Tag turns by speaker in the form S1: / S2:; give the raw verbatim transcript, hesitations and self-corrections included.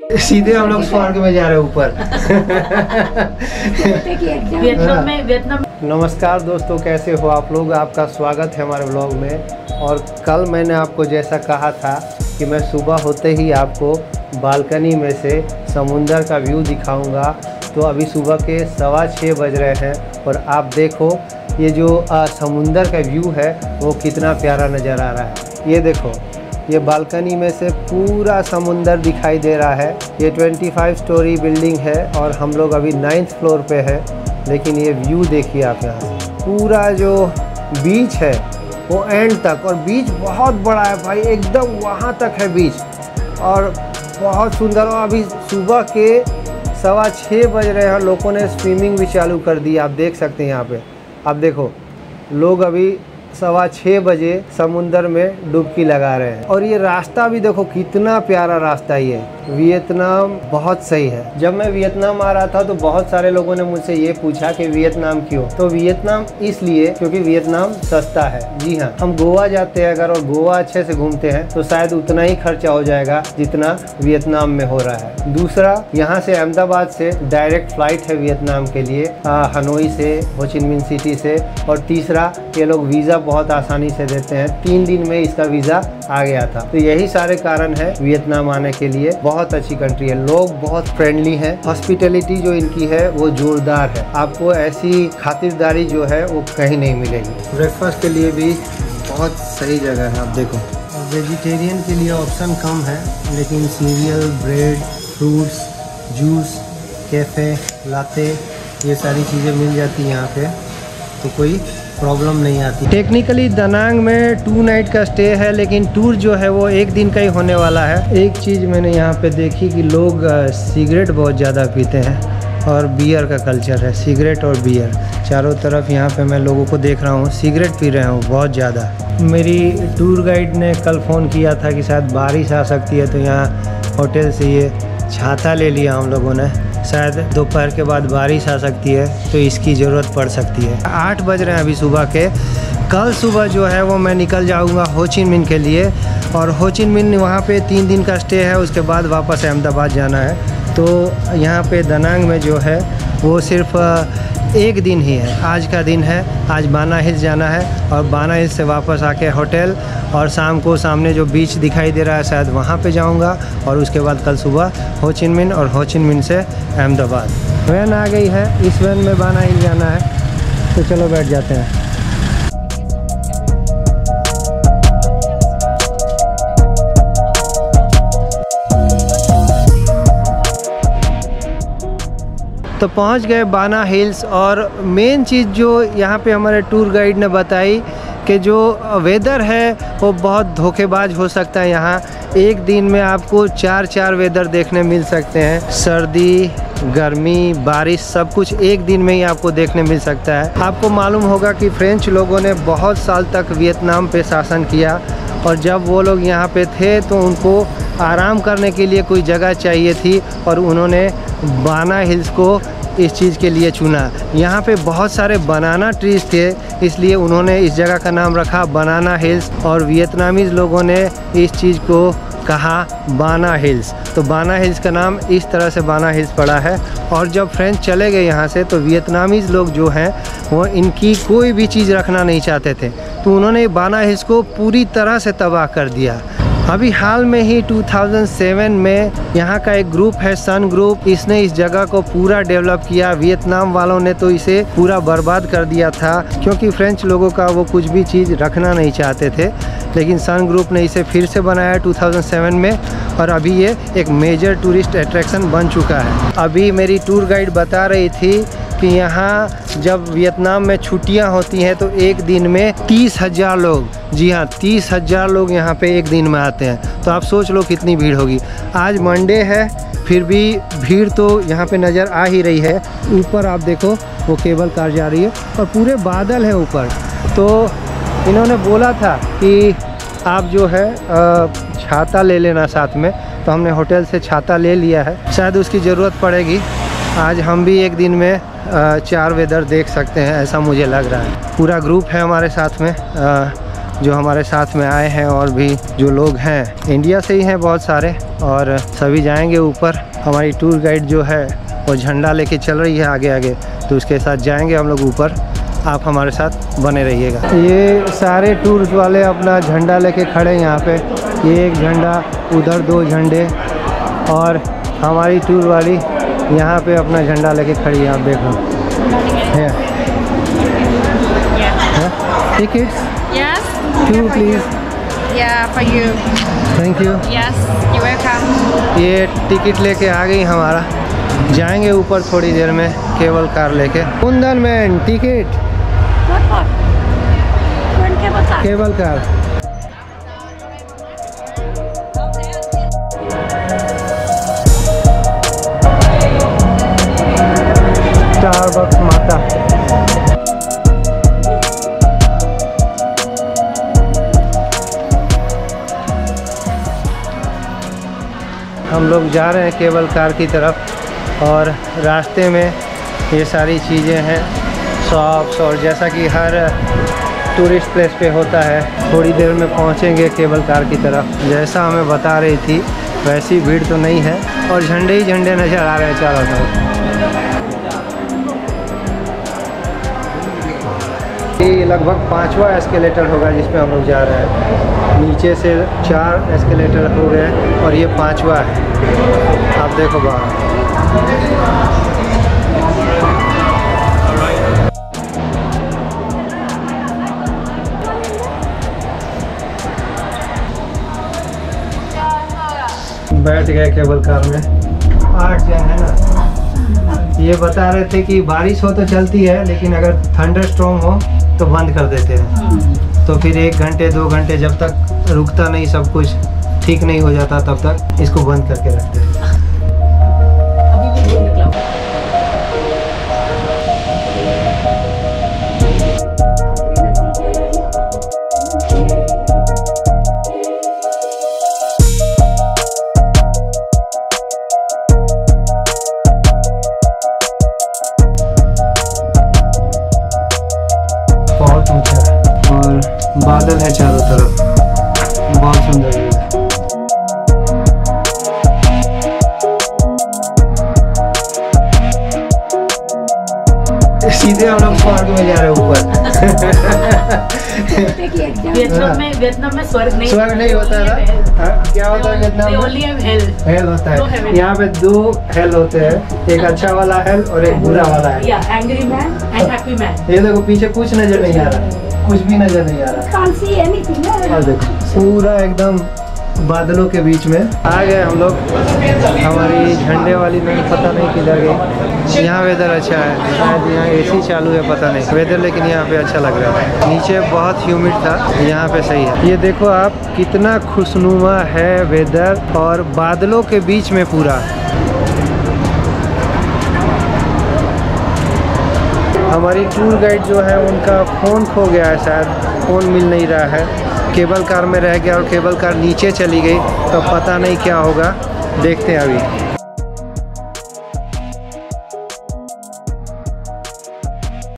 S1: सीधे हम लोग स्वर्ग में जा रहे हैं ऊपर।
S2: वियतनाम में वियतनाम।
S1: नमस्कार दोस्तों, कैसे हो आप लोग। आपका स्वागत है हमारे ब्लॉग में। और कल मैंने आपको जैसा कहा था कि मैं सुबह होते ही आपको बालकनी में से समुंदर का व्यू दिखाऊंगा, तो अभी सुबह के सवा छः बज रहे हैं और आप देखो ये जो आ, समुंदर का व्यू है वो कितना प्यारा नज़र आ रहा है। ये देखो, ये बालकनी में से पूरा समुंदर दिखाई दे रहा है। ये पच्चीस स्टोरी बिल्डिंग है और हम लोग अभी नाइन्थ फ्लोर पे है, लेकिन ये व्यू देखिए आप यहाँ से। पूरा जो बीच है वो एंड तक, और बीच बहुत बड़ा है भाई, एकदम वहाँ तक है बीच और बहुत सुंदर। और अभी सुबह के सवा छः बज रहे हैं, लोगों ने स्विमिंग भी चालू कर दी। आप देख सकते हैं यहाँ पे, आप देखो लोग अभी सवा छः बजे समुंदर में डुबकी लगा रहे हैं। और ये रास्ता भी देखो कितना प्यारा रास्ता ये। वियतनाम बहुत सही है। जब मैं वियतनाम आ रहा था तो बहुत सारे लोगों ने मुझसे ये पूछा कि वियतनाम क्यों। तो वियतनाम इसलिए क्योंकि वियतनाम सस्ता है। जी हाँ, हम गोवा जाते हैं अगर और गोवा अच्छे से घूमते हैं तो शायद उतना ही खर्चा हो जाएगा जितना वियतनाम में हो रहा है। दूसरा, यहाँ से अहमदाबाद से डायरेक्ट फ्लाइट है वियतनाम के लिए, हनोई से, हो चिन मिन सिटी से। और तीसरा, ये लोग वीज़ा बहुत आसानी से देते हैं, तीन दिन में इसका वीज़ा आ गया था। तो यही सारे कारण है वियतनाम आने के लिए। बहुत अच्छी कंट्री है, लोग बहुत फ्रेंडली हैं, हॉस्पिटैलिटी जो इनकी है वो जोरदार है। आपको ऐसी खातिरदारी जो है वो कहीं नहीं मिलेगी। ब्रेकफास्ट के लिए भी बहुत सही जगह है। आप देखो, वेजिटेरियन के लिए ऑप्शन कम है, लेकिन cereal, bread, fruits, juice, cafe, latte, ये सारी चीज़ें मिल जाती हैं यहाँ पे, तो कोई प्रॉब्लम नहीं आती। टेक्निकली दनांग में टू नाइट का स्टे है, लेकिन टूर जो है वो एक दिन का ही होने वाला है। एक चीज़ मैंने यहाँ पे देखी कि लोग सिगरेट बहुत ज़्यादा पीते हैं और बियर का कल्चर है। सिगरेट और बियर चारों तरफ यहाँ पे मैं लोगों को देख रहा हूँ, सिगरेट पी रहे हूँ बहुत ज़्यादा। मेरी टूर गाइड ने कल फ़ोन किया था कि शायद बारिश आ सकती है, तो यहाँ होटल से ये छाता ले लिया हम लोगों ने। शायद दोपहर के बाद बारिश आ सकती है तो इसकी ज़रूरत पड़ सकती है। आठ बज रहे हैं अभी सुबह के। कल सुबह जो है वो मैं निकल जाऊंगा हो चिन मिन के लिए, और हो चिन मिन वहाँ पे तीन दिन का स्टे है, उसके बाद वापस अहमदाबाद जाना है। तो यहाँ पे दनांग में जो है वो सिर्फ एक दिन ही है, आज का दिन है। आज बाना हिल्स जाना है और बाना हिल्स से वापस आके होटल, और शाम को सामने जो बीच दिखाई दे रहा है शायद वहाँ पे जाऊँगा, और उसके बाद कल सुबह हो चिन मिन और हो चिन मिन से अहमदाबाद। वैन आ गई है, इस वैन में बाना हिल जाना है, तो चलो बैठ जाते हैं। तो पहुंच गए बाना हिल्स। और मेन चीज़ जो यहाँ पे हमारे टूर गाइड ने बताई कि जो वेदर है वो बहुत धोखेबाज हो सकता है। यहाँ एक दिन में आपको चार चार वेदर देखने मिल सकते हैं, सर्दी, गर्मी, बारिश, सब कुछ एक दिन में ही आपको देखने मिल सकता है। आपको मालूम होगा कि फ्रेंच लोगों ने बहुत साल तक वियतनाम पे शासन किया, और जब वो लोग यहाँ पे थे तो उनको आराम करने के लिए कोई जगह चाहिए थी, और उन्होंने बाना हिल्स को इस चीज़ के लिए चुना। यहाँ पे बहुत सारे बनाना ट्रीज थे, इसलिए उन्होंने इस जगह का नाम रखा बनाना हिल्स, और वियतनामीज़ लोगों ने इस चीज़ को कहा बाना हिल्स। तो बाना हिल्स का नाम इस तरह से बाना हिल्स पड़ा है। और जब फ्रेंच चले गए यहाँ से तो वियतनामीज़ लोग जो हैं वो इनकी कोई भी चीज़ रखना नहीं चाहते थे, तो उन्होंने बाना हिल्स को पूरी तरह से तबाह कर दिया। अभी हाल में ही दो हज़ार सात में यहाँ का एक ग्रुप है सन ग्रुप, इसने इस जगह को पूरा डेवलप किया। वियतनाम वालों ने तो इसे पूरा बर्बाद कर दिया था, क्योंकि फ्रेंच लोगों का वो कुछ भी चीज़ रखना नहीं चाहते थे। लेकिन सन ग्रुप ने इसे फिर से बनाया दो हज़ार सात में, और अभी ये एक मेजर टूरिस्ट अट्रैक्शन बन चुका है। अभी मेरी टूर गाइड बता रही थी कि यहाँ जब वियतनाम में छुट्टियाँ होती हैं तो एक दिन में तीस हज़ार लोग, जी हाँ तीस हज़ार लोग यहाँ पे एक दिन में आते हैं। तो आप सोच लो कितनी भीड़ होगी। आज मंडे है, फिर भी भीड़ तो यहाँ पे नज़र आ ही रही है। ऊपर आप देखो वो केबल कार जा रही है और पूरे बादल है ऊपर। तो इन्होंने बोला था कि आप जो है छाता ले लेना साथ में, तो हमने होटल से छाता ले लिया है, शायद उसकी ज़रूरत पड़ेगी। आज हम भी एक दिन में चार वेदर देख सकते हैं, ऐसा मुझे लग रहा है। पूरा ग्रुप है हमारे साथ में, जो हमारे साथ में आए हैं और भी जो लोग हैं इंडिया से ही हैं बहुत सारे, और सभी जाएंगे ऊपर। हमारी टूर गाइड जो है वो झंडा लेके चल रही है आगे आगे, तो उसके साथ जाएंगे हम लोग ऊपर। आप हमारे साथ बने रहिएगा। ये सारे टूर वाले अपना झंडा लेके खड़े हैं यहाँ पे। ये एक झंडा, उधर दो झंडे, और हमारी टूर वाली यहाँ पे अपना झंडा लेके खड़ी है। आप देखो tickets
S3: Yes.
S1: Two please.
S3: Yeah, for you.
S1: Thank you.
S3: Yes, you're welcome.
S1: ये टिकट लेके आ गई हमारा, जाएंगे ऊपर थोड़ी देर में केबल कार लेके। कुंदन मैन टिकट केबल कार। स्टारबक्स माता। हम लोग जा रहे हैं केबल कार की तरफ, और रास्ते में ये सारी चीज़ें हैं, शॉप्स, और जैसा कि हर टूरिस्ट प्लेस पे होता है। थोड़ी देर में पहुंचेंगे केबल कार की तरफ। जैसा हमें बता रही थी वैसी भीड़ तो नहीं है, और झंडे ही झंडे नज़र आ रहे हैं चारों तरफ। ये लगभग पांचवा एस्केलेटर होगा जिसमें हम लोग जा रहे हैं। नीचे से चार एस्केलेटर हो गए और ये पांचवा है। आप देखो बाहर। बैठ गए केबल कार में। आठ जन है ना। ये बता रहे थे कि बारिश हो तो चलती है, लेकिन अगर थंडर स्टॉर्म हो तो बंद कर देते हैं। तो फिर एक घंटे दो घंटे जब तक रुकता नहीं, सब कुछ ठीक नहीं हो जाता, तब तक इसको बंद करके रखते हैं। बहुत ऊंचा है और बादल है चारों तरफ, बहुत सुंदर व्यू है। सीधे हम लोग स्वर्ग में जा रहे हैं ऊपर।
S2: वियतनाम में वियतनाम में स्वर्ग नहीं
S1: स्वर्ग नहीं होता है ना? क्या होता है वियतनाम में?
S2: ओनली हेल
S1: हेल होता है। यहाँ पे दो हेल होते हैं, एक अच्छा वाला हेल और एक बुरा वाला हेल।
S2: या angry man and happy man.
S1: ये देखो पीछे कुछ नजर नहीं आ रहा, कुछ भी नजर नहीं आ रहा। और देखो पूरा एकदम बादलों के बीच में आ गए हम लोग। हमारी झंडे वाली में पता नहीं किधर गई। यहाँ वेदर अच्छा है, शायद यहाँ एसी चालू है, पता नहीं वेदर, लेकिन यहाँ पे अच्छा लग रहा है। नीचे बहुत ह्यूमिड था, यहाँ पे सही है। ये देखो आप कितना खुशनुमा है वेदर, और बादलों के बीच में पूरा। हमारी टूर गाइड जो है उनका फ़ोन खो गया है, शायद फ़ोन मिल नहीं रहा है। केबल कार में रह गया और केबल कार नीचे चली गई, तो पता नहीं क्या होगा, देखते हैं अभी।